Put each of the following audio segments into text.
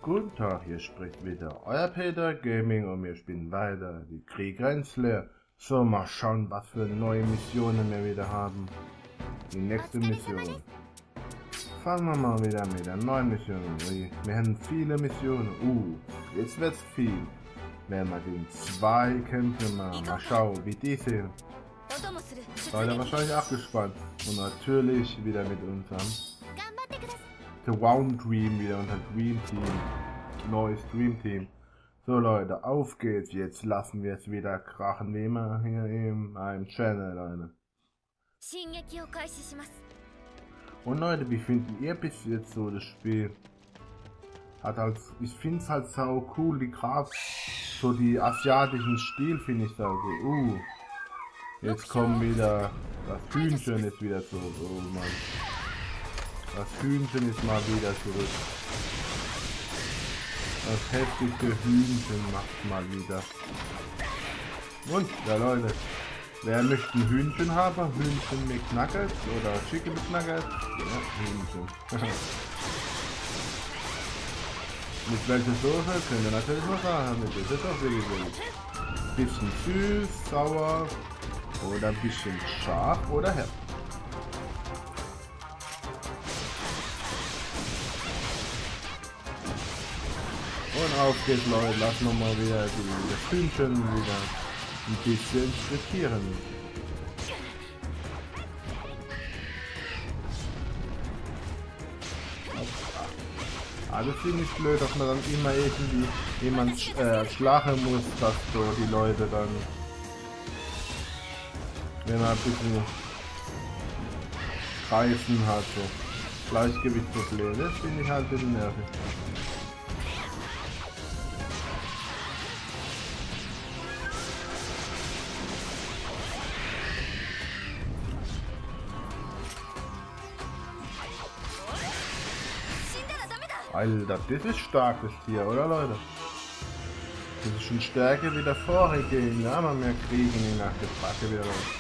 Guten Tag, hier spricht wieder euer Peter Gaming und wir spielen weiter die Krieg-Grenzler. So, mal schauen, was für neue Missionen wir wieder haben. Die nächste Mission. Fangen wir mal wieder mit der neuen Mission. Wir haben viele Missionen. Jetzt wird's viel. Werden wir den 2 Kämpfe machen. Mal schauen, wie die sind. Seid ihr wahrscheinlich auch gespannt. Und natürlich wieder mit unserem The Round Dream, wieder unser Dream Team. Neues Dream Team. So Leute, auf geht's. Jetzt lassen wir es wieder krachen, wie immer hier in einem Channel, Leute. Und Leute, wie findet ihr bis jetzt so das Spiel? Hat halt, ich finde es halt sau cool, die Grafik, so die asiatischen Stil finde ich sau gut. Jetzt kommen wieder, das Hühnchen ist wieder zurück, oh Mann. Das Hühnchen ist mal wieder zurück. Das heftigste Hühnchen macht mal wieder. Und, ja Leute, wer möchte ein Hühnchen haben? Hühnchen mit Nuggets oder Chicken mit Nuggets? Ja, Hühnchen. Mit welcher Soße könnt ihr natürlich noch sagen. Das ist auch wirklich gut. Bisschen süß, sauer oder ein bisschen scharf oder herb. Und auf geht's Leute, lassen wir mal wieder das Hühnchen wieder ein bisschen frittieren. Also ziemlich blöd, dass man dann immer irgendwie jemand schlagen muss, dass so die Leute dann, wenn man ein bisschen Reißen hat, so Gleichgewichtsprobleme, das finde ich halt ein bisschen nervig. Alter, das ist starkes Tier, oder Leute? Das ist schon stärker wie der vorige, ja, aber wir kriegen ihn nach der Backe wieder raus.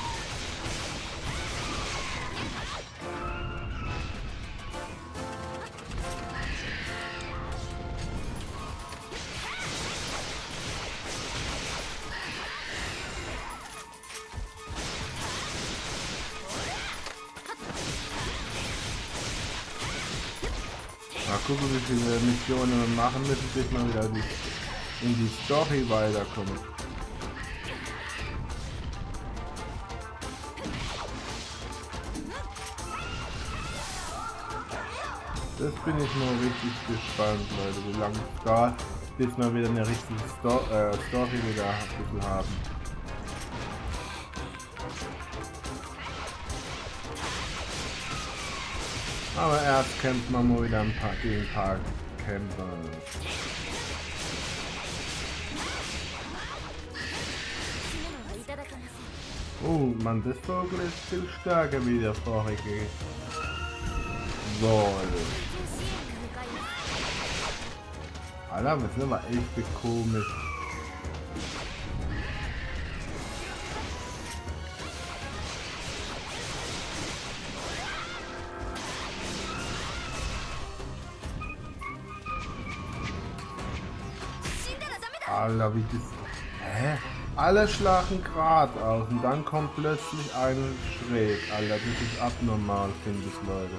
Mal gucken, wie viele Missionen wir machen müssen, bis wir wieder in die Story weiterkommen. Das bin ich mal richtig gespannt, Leute, wie lange es dauert, bis wir wieder eine richtige Story wieder ein bisschen haben. Aber erst kämpft man mal wieder gegen ein paar Kämpfer. Oh Mann, das Vogel ist viel stärker wie der vorige. So. Alter, das ist aber echt komisch. Alter, wie das... Hä? Alle schlagen grad aus und dann kommt plötzlich ein schräg. Alter, das ist abnormal, finde ich, Leute.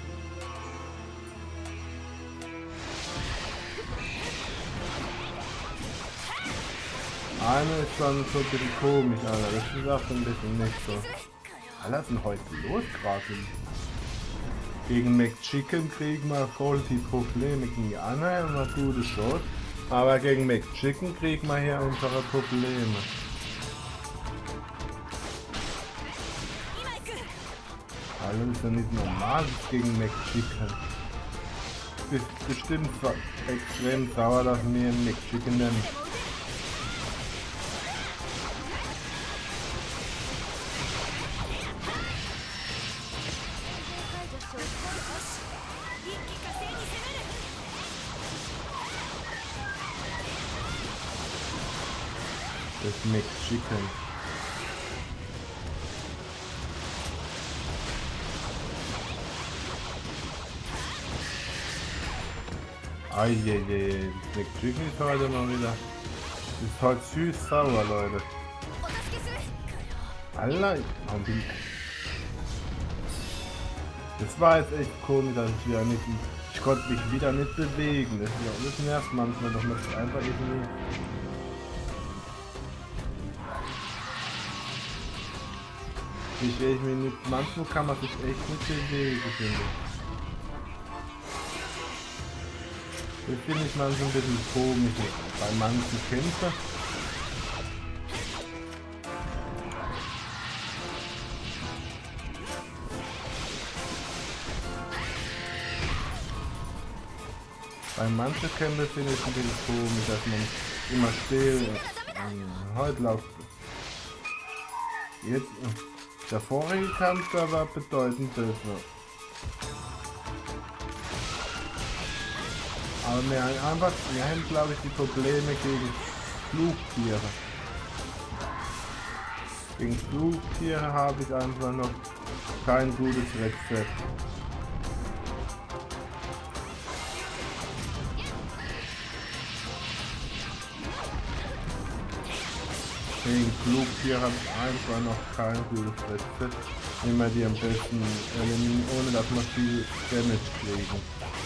Eine ist dann so ein bisschen komisch, Alter. Das ist auch ein bisschen nicht so. Alter, was ist denn heute los gerade? Gegen McChicken kriegen wir voll die Probleme. Gegen die anderen haben wir gute Chance. Aber gegen McChicken kriegen wir hier unsere Probleme. Alter, das ist ja nicht normal gegen McChicken. Das ist bestimmt extrem sauer, dass wir einen McChicken nennen. Das McChicken. Eieiei, das Chicken ist heute mal wieder. Ist heute süß-sauer, Leute. Alter, das war jetzt echt komisch, dass ich wieder nicht. Ich konnte mich wieder nicht bewegen. Das nervt manchmal doch nicht einfach irgendwie. Manchmal kann man sich echt nicht bewegen, finde ich. Das finde ich manchmal ein bisschen komisch bei manchen Kämpfen. Bei manchen Kämpfen finde ich es ein bisschen komisch, dass man immer still ist. Heute läuft es. Jetzt, der vorige Kampf, da war bedeutend besser. Aber wir haben glaube ich die Probleme gegen Flugtiere. Gegen Flugtiere habe ich einfach noch kein gutes Rezept. Gegen Flugtiere habe ich einfach noch kein gutes Rezept. Wie man die am besten eliminieren, ohne dass man viel Damage kriegen.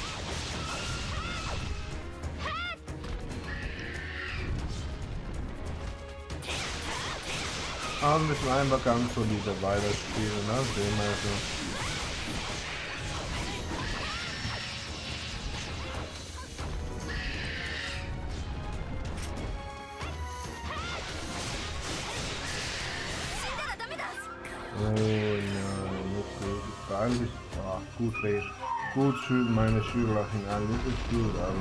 Aber wir müssen einfach ganz solide weiterspielen, ne? Sehen wir so. Oh nein, nicht gut. Eigentlich, gut reden. Gut schön, meine Schüler sind alle, das ist gut, aber.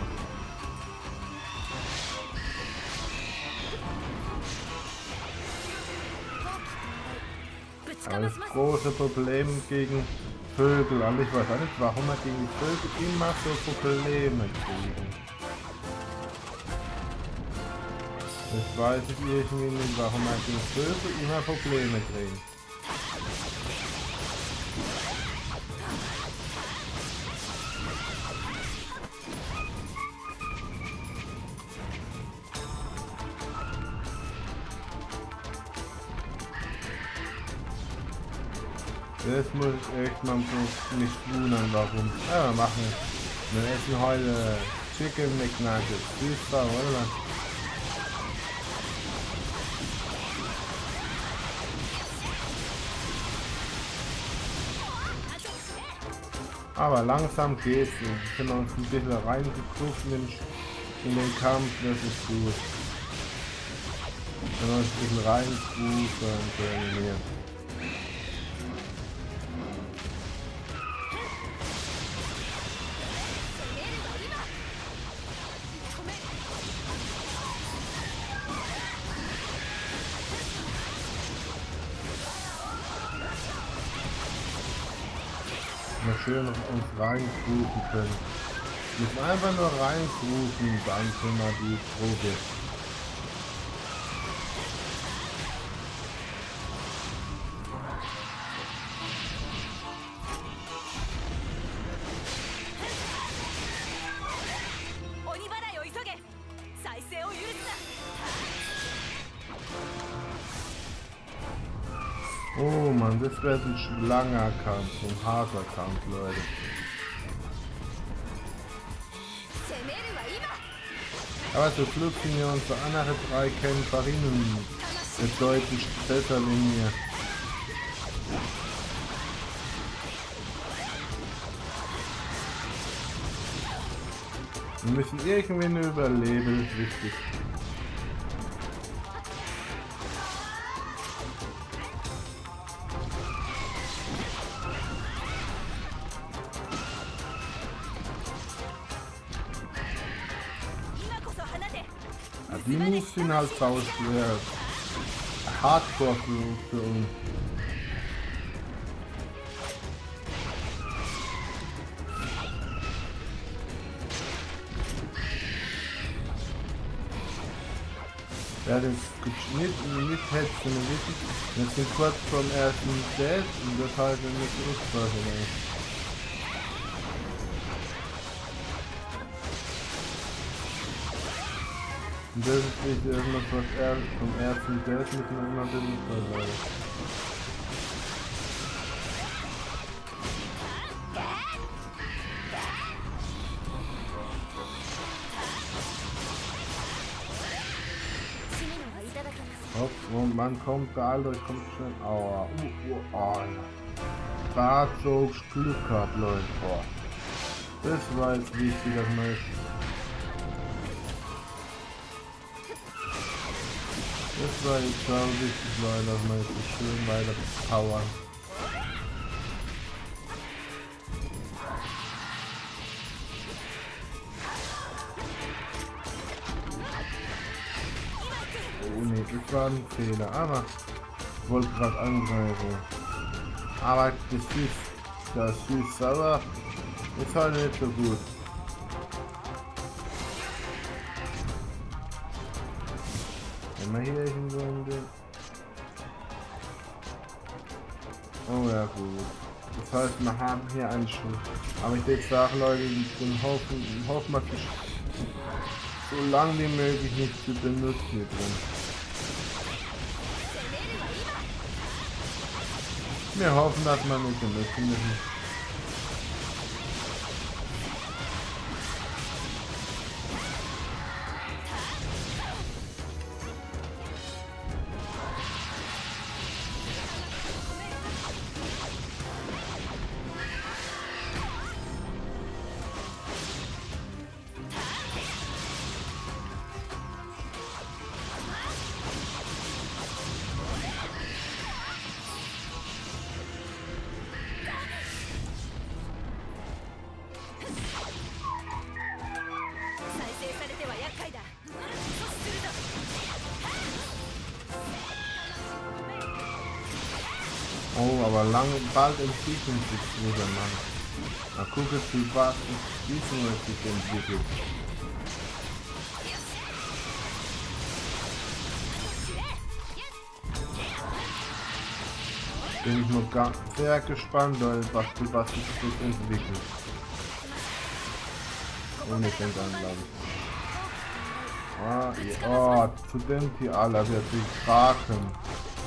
Aber das große Problem gegen Vögel, und ich weiß auch nicht, warum wir gegen die Vögel immer so Probleme kriegen. Das weiß ich irgendwie nicht, warum wir gegen Vögel immer Probleme kriegen. Das muss ich echt mal so nicht wundern, warum. Ja, wir machen. Wir essen heute Chicken McNuggets. Süß, oder? Aber langsam geht's. Wir können uns ein bisschen reingeguckt in den Kampf, das ist gut. Wir können uns ein bisschen reingucken hier. Mal schön auf uns reinrufen können. Wir müssen einfach nur reinrufen, dann können wir die Probe. Oh Mann, das wird ein langer Kampf, ein harter Kampf, Leute. Aber zum Glück sind ja unsere anderen 3 Kämpferinnen bedeutend besser wie mir. Wir müssen irgendwie nur überleben, das ist wichtig. Die Moves sind halt sau schwer. Hardcore für uns. Ja, das nicht hetzen, wir sind kurz vom ersten Death und das heißt, wir müssen aufpassen. Und das ist nicht irgendwas, was er vom ersten Geld müssen wir immer benutzen, Leute. Hopp, und man kommt da, Alter, ich komm schnell. Aua, ja. Da hat so Glück gehabt, Leute. Boah. Das war jetzt wichtig, dass man das war jetzt sau wichtig, Leute, dass man jetzt so schön weiter powern. Oh ne, das war ein Fehler, aber ich wollte gerade angreifen. Aber das süß sauer ist halt nicht so gut. Wenn wir hier irgendwo in den... Oh ja gut. Das heißt, wir haben hier einen Schuss. Aber ich würde sagen, Leute, den hoffen wir so lange wie möglich nicht zu benutzen hier drin. Wir hoffen, dass wir nicht benutzen müssen. Oh, aber bald entwickeln sich dieser Mann. Mal gucken, wie bald Entwicklung sich entwickelt. Bin ich noch sehr gespannt, Leute, was sich das entwickelt. Ohne fängt an, glaube ich. Oh, zu dem hier aller wird sich kraken.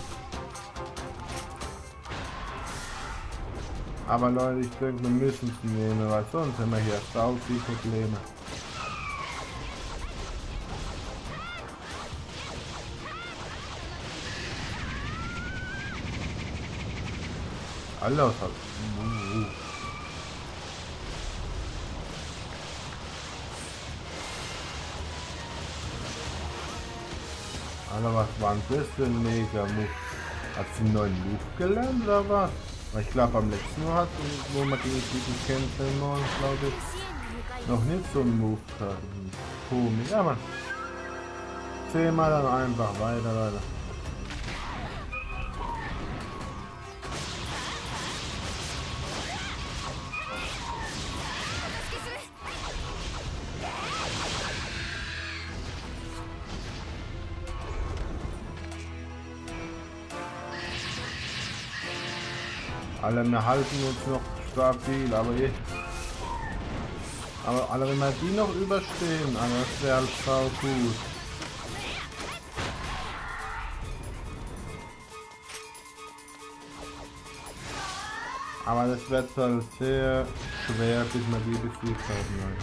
Aber Leute, ich denke, wir müssen es nehmen, weil sonst haben wir hier sau viele Probleme. Alles hat. Alter, was war denn das für ein Mega-Move? Hat sie einen neuen Move gelernt oder was? Ich glaube am letzten Mal hat, wo wir gegen die kämpfen wollen, glaube ich, noch nicht so einen Move hatten. Komisch, ja man. 10-mal dann einfach weiter, Leute. Alle, wir halten uns noch stabil, aber wenn wir die noch überstehen, das wäre halt sau gut. Aber das wird halt sehr schwer, bis wir die besiegt haben.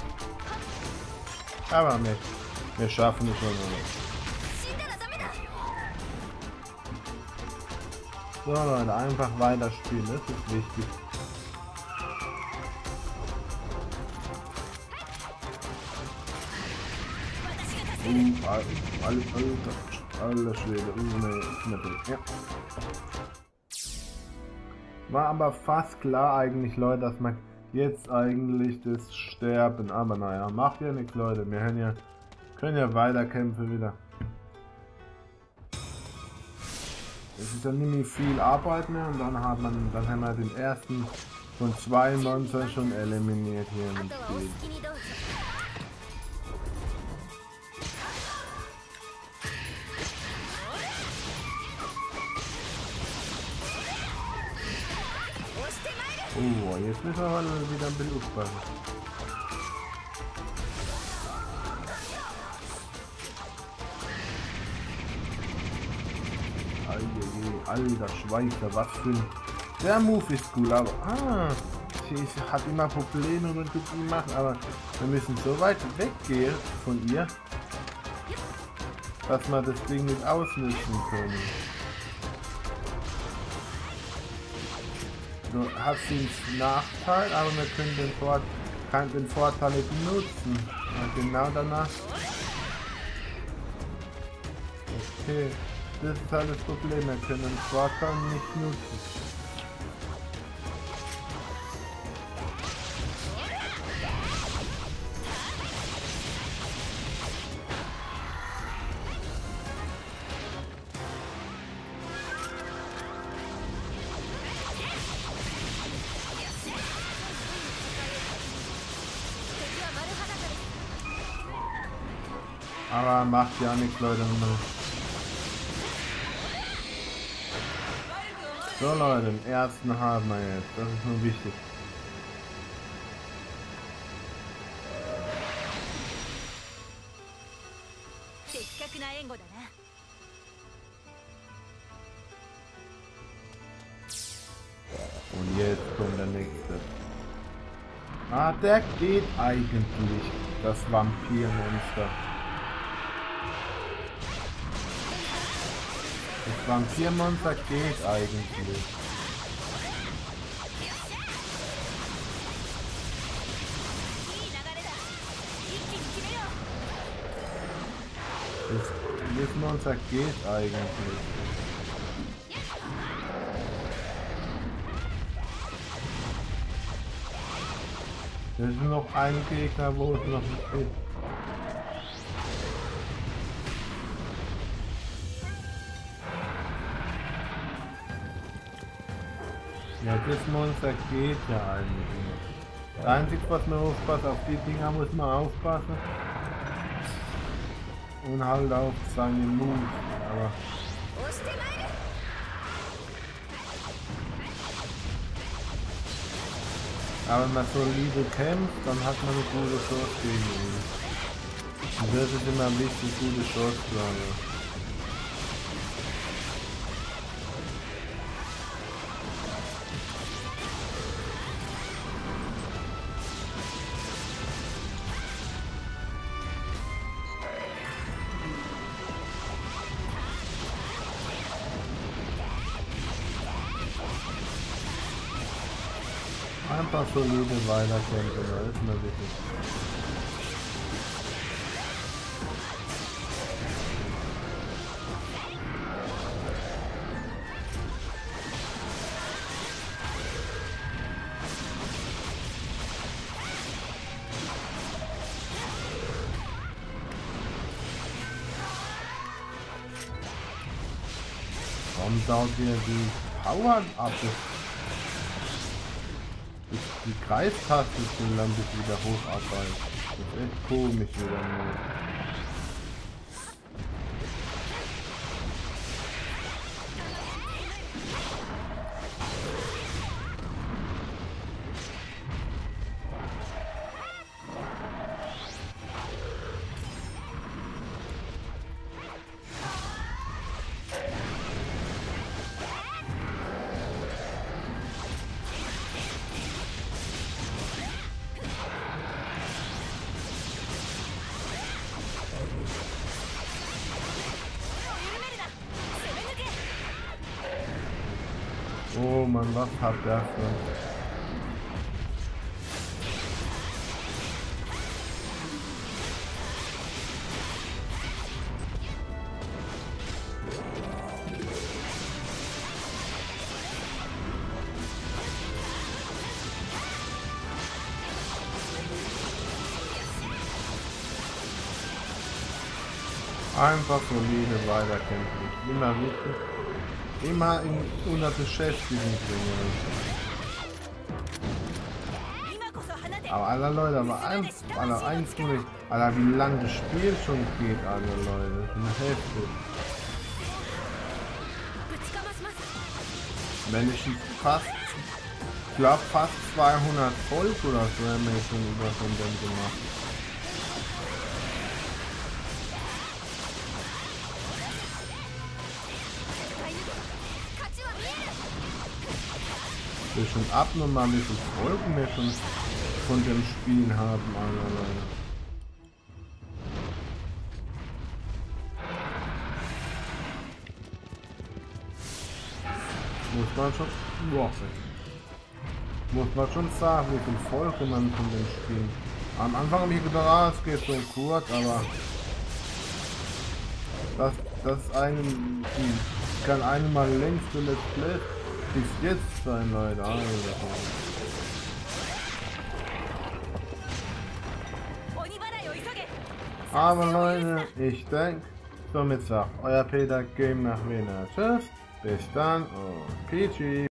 Aber wir schaffen es schon noch. So Leute, einfach weiterspielen, das ist wichtig. Alle Schwede, ja. War aber fast klar eigentlich, Leute, dass man jetzt eigentlich das sterben, aber naja, macht ja nichts, Leute, wir können ja weiterkämpfen wieder. Es ist ja nicht mehr viel Arbeit mehr und dann haben wir den ersten von 2 Monstern schon eliminiert hier im Spiel. Oh, jetzt müssen wir mal wieder ein bisschen aufpassen. Alter Schweizer, was für ein... Der Move ist cool, aber... sie hat immer Probleme und tut die machen, aber wir müssen so weit weggehen von ihr, dass wir das Ding nicht ausnutzen können. So hat sie einen Nachteil, aber wir können den Vorteil nicht nutzen. Und genau danach. Okay, das ist halt das Problem, wir können den Vorteil nicht nutzen. Aber macht ja nichts, Leute. So Leute, den ersten haben wir jetzt. Das ist nur wichtig. Und jetzt kommt der nächste. Der geht eigentlich. Das Vampirmonster. Das Vampirmonster geht eigentlich. Das Monster geht eigentlich. Es ist noch ein Gegner, wo es noch nicht geht. Ja, das Monster geht ja eigentlich nicht. Das Einzige, was man aufpasst, auf die Dinger muss man aufpassen. Und halt auf seine Moves. Aber wenn man solide kämpft, dann hat man eine gute Chance gegen ihn. Und das ist immer wichtig, gute Chance zu haben. Einfach solide weiterkämpfen, das ist mir wichtig. Warum dauert hier die Power ab? Die Kreistaste ist dann bis wieder hocharbeiten. Das ist echt komisch wieder mal. Oh Mann, was hat der für... Einfach solide weiterkämpfen. Immer wichtig. Immer unter Beschäftigung bringen. Aber Alter Leute, eins muss ich... Alter, wie lange das Spiel schon geht, Alter Leute. Das ist heftig. Wenn ich fast... Ich glaube fast 200 Volk oder so haben wir schon über so ein Ding gemacht. Bestimmt abnormal, wie viele Folgen wir schon von dem Spiel haben, Leute. Muss man schon sagen, wie viel Folge man von dem Spiel. Am Anfang habe ich gedacht, ah, es geht so kurz, aber das einem kann einmal längste Let's Play bis jetzt sein, Leute. Aber Leute, ich denke, somit sagt euer Peter Game nach Wiener. Tschüss, bis dann und PG.